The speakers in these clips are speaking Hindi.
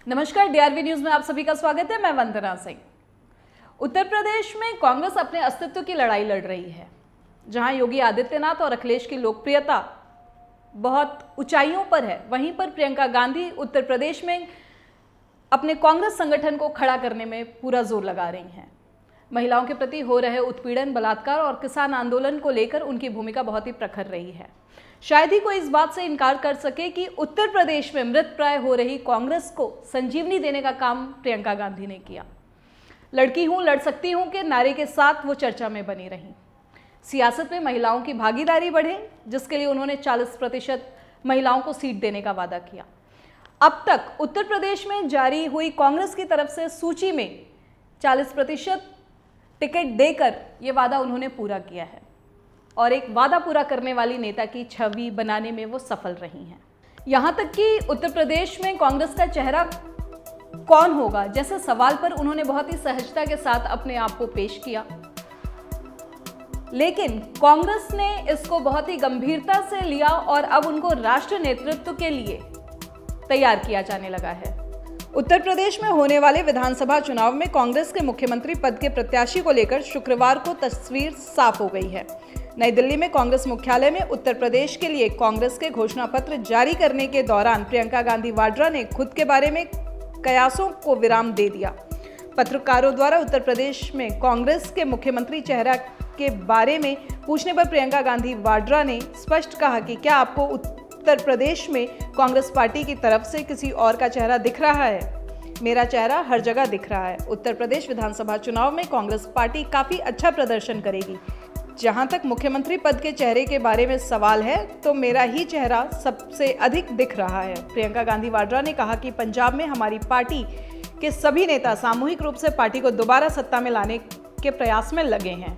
नमस्कार, डीआरवी न्यूज में आप सभी का स्वागत है। मैं वंदना सिंह। उत्तर प्रदेश में कांग्रेस अपने अस्तित्व की लड़ाई लड़ रही है। जहां योगी आदित्यनाथ और अखिलेश की लोकप्रियता बहुत ऊंचाइयों पर है, वहीं पर प्रियंका गांधी उत्तर प्रदेश में अपने कांग्रेस संगठन को खड़ा करने में पूरा जोर लगा रही हैं। महिलाओं के प्रति हो रहे उत्पीड़न, बलात्कार और किसान आंदोलन को लेकर उनकी भूमिका बहुत ही प्रखर रही है। शायद ही कोई इस बात से इनकार कर सके कि उत्तर प्रदेश में मृतप्राय हो रही कांग्रेस को संजीवनी देने का काम प्रियंका गांधी ने किया। लड़की हूं, लड़ सकती हूं के नारे के साथ वो चर्चा में बनी रही। सियासत में महिलाओं की भागीदारी बढ़े, जिसके लिए उन्होंने 40% महिलाओं को सीट देने का वादा किया। अब तक उत्तर प्रदेश में जारी हुई कांग्रेस की तरफ से सूची में 40% टिकट देकर यह वादा उन्होंने पूरा किया है और एक वादा पूरा करने वाली नेता की छवि बनाने में वो सफल रही हैं। यहां तक कि उत्तर प्रदेश में कांग्रेस का चेहरा कौन होगा जैसे सवाल पर उन्होंने बहुत ही सहजता के साथ अपने आप को पेश किया, लेकिन कांग्रेस ने इसको बहुत ही गंभीरता से लिया और अब उनको राष्ट्र नेतृत्व के लिए तैयार किया जाने लगा है। उत्तर प्रदेश में होने वाले विधानसभा चुनाव में कांग्रेस के मुख्यमंत्री पद के प्रत्याशी को लेकर शुक्रवार को तस्वीर साफ हो गई है। नई दिल्ली में कांग्रेस मुख्यालय में उत्तर प्रदेश के लिए कांग्रेस के घोषणा पत्र जारी करने के दौरान प्रियंका गांधी वाड्रा ने खुद के बारे में कयासों को विराम दे दिया। पत्रकारों द्वारा उत्तर प्रदेश में कांग्रेस के मुख्यमंत्री चेहरा के बारे में पूछने पर प्रियंका गांधी वाड्रा ने स्पष्ट कहा कि क्या आपको उत्तर प्रदेश में कांग्रेस पार्टी की तरफ से किसी और का चेहरा दिख रहा है? मेरा चेहरा हर जगह दिख रहा है। उत्तर प्रदेश विधानसभा चुनाव में कांग्रेस पार्टी काफी अच्छा प्रदर्शन करेगी। जहां तक मुख्यमंत्री पद के चेहरे के बारे में सवाल है तो मेरा ही चेहरा सबसे अधिक दिख रहा है। प्रियंका गांधी वाड्रा ने कहा कि पंजाब में हमारी पार्टी के सभी नेता सामूहिक रूप से पार्टी को दोबारा सत्ता में लाने के प्रयास में लगे हैं।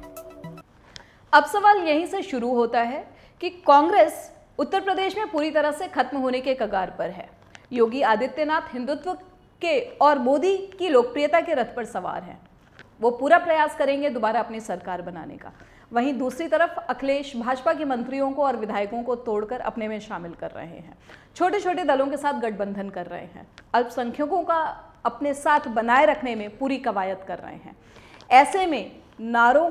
अब सवाल यहीं से शुरू होता है कि कांग्रेस उत्तर प्रदेश में पूरी तरह से खत्म होने के कगार पर है। योगी आदित्यनाथ हिंदुत्व के और मोदी की लोकप्रियता के रथ पर सवार हैं। वो पूरा प्रयास करेंगे दोबारा अपनी सरकार बनाने का। वहीं दूसरी तरफ अखिलेश भाजपा के मंत्रियों को और विधायकों को तोड़कर अपने में शामिल कर रहे हैं। छोटे छोटे दलों के साथ गठबंधन कर रहे हैं। अल्पसंख्यकों का अपने साथ बनाए रखने में पूरी कवायद कर रहे हैं। ऐसे में नारों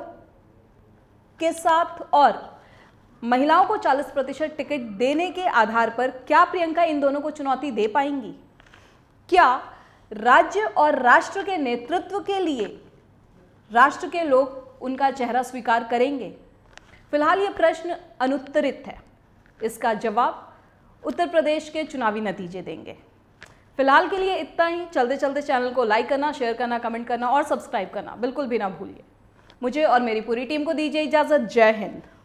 के साथ और महिलाओं को 40% टिकट देने के आधार पर क्या प्रियंका इन दोनों को चुनौती दे पाएंगी? क्या राज्य और राष्ट्र के नेतृत्व के लिए राष्ट्र के लोग उनका चेहरा स्वीकार करेंगे? फिलहाल यह प्रश्न अनुत्तरित है। इसका जवाब उत्तर प्रदेश के चुनावी नतीजे देंगे। फिलहाल के लिए इतना ही। चलते चलते चैनल को लाइक करना, शेयर करना, कमेंट करना और सब्सक्राइब करना बिल्कुल भी ना भूलिए। मुझे और मेरी पूरी टीम को दीजिए इजाजत। जय हिंद।